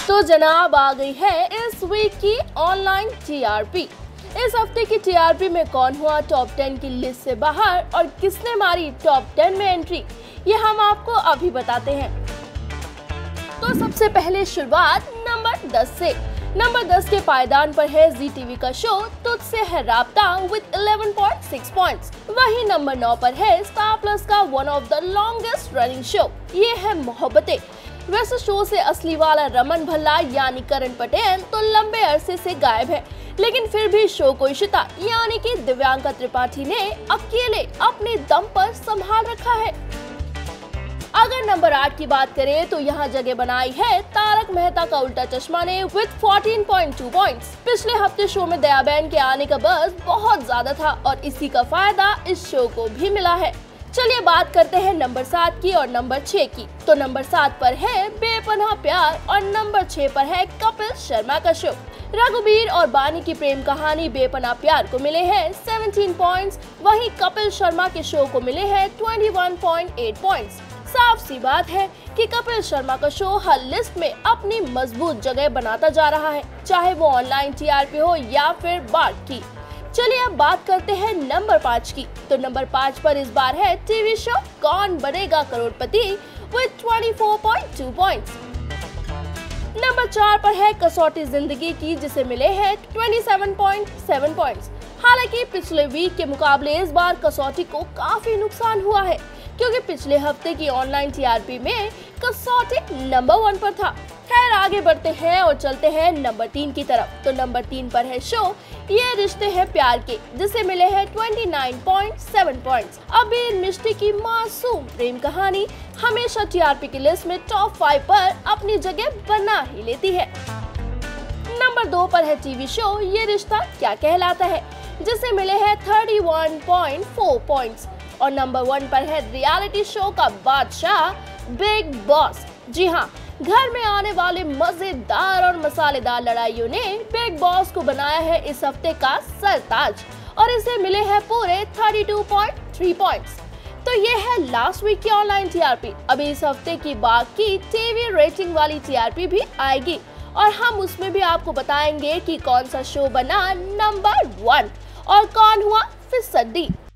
तो जनाब आ गई है इस वीक की ऑनलाइन टीआरपी। इस हफ्ते की टीआरपी में कौन हुआ टॉप 10 की लिस्ट से बाहर और किसने मारी टॉप 10 में एंट्री, ये हम आपको अभी बताते हैं। तो सबसे पहले शुरुआत नंबर 10 से। नंबर 10 के पायदान पर है जी टीवी का शो तुझसे है राब्ता विद 11.6 पॉइंट्स। वहीं नंबर 9 पर है स्टार प्लस का one of the longest running show, ये है मोहब्बतें। वैसे शो से असली वाला रमन भल्ला यानी करण पटेल तो लंबे अरसे से गायब है, लेकिन फिर भी शो को इशिता यानी कि दिव्यांका त्रिपाठी ने अकेले अपने दम पर संभाल रखा है। अगर नंबर 8 की बात करें तो यहाँ जगह बनाई है तारक मेहता का उल्टा चश्मा ने विद 14.2 पॉइंट्स। पिछले हफ्ते शो में दया बहन के आने का बज़ बहुत ज्यादा था और इसी का फायदा इस शो को भी मिला है। चलिए बात करते हैं नंबर 7 की और नंबर 6 की। तो नंबर 7 पर है बेपनाह प्यार और नंबर 6 पर है कपिल शर्मा का शो। रघुबीर और बानी की प्रेम कहानी बेपनाह प्यार को मिले हैं 17 पॉइंट्स, वहीं कपिल शर्मा के शो को मिले हैं 21.8 पॉइंट्स। साफ सी बात है कि कपिल शर्मा का शो हर लिस्ट में अपनी मजबूत जगह बनाता जा रहा है, चाहे वो ऑनलाइन टीआरपी हो या फिर बार्ट की। चलिए अब बात करते हैं नंबर 5 की। तो नंबर 5 पर इस बार है टीवी शो कौन बनेगा करोड़पति विद 24.2 पॉइंट्स। नंबर 4 पर है कसौटी जिंदगी की, जिसे मिले हैं 27.7 पॉइंट्स। हालांकि पिछले वीक के मुकाबले इस बार कसौटी को काफी नुकसान हुआ है, क्योंकि पिछले हफ्ते की ऑनलाइन टीआरपी में कसौटी नंबर 1 पर था। खैर आगे बढ़ते हैं और चलते हैं नंबर 3 की तरफ। तो नंबर 3 पर है शो ये रिश्ते हैं प्यार के, जिसे मिले हैं 29.7 पॉइंट्स। अबीर मिष्टी की मासूम प्रेम कहानी हमेशा टीआरपी की लिस्ट में टॉप 5 पर अपनी जगह बना ही लेती है। नंबर 2 पर है टीवी शो ये रिश्ता क्या कहलाता है, जिसे मिले हैं 31.4 पॉइंट्स। और नंबर 1 पर है रियलिटी शो का बादशाह बिग बॉस। जी हाँ, घर में आने वाले मजेदार और मसालेदार लड़ाइयों ने बिग बॉस को बनाया है इस हफ्ते का सरताज और इसे मिले हैं पूरे 32.3 पॉइंट्स। तो ये है लास्ट वीक की ऑनलाइन टीआरपी। अभी इस हफ्ते की बाकी टीवी रेटिंग वाली टीआरपी भी आएगी और हम उसमें भी आपको बताएंगे कि कौन सा शो बना नंबर 1 और कौन हुआ फिसड्डी।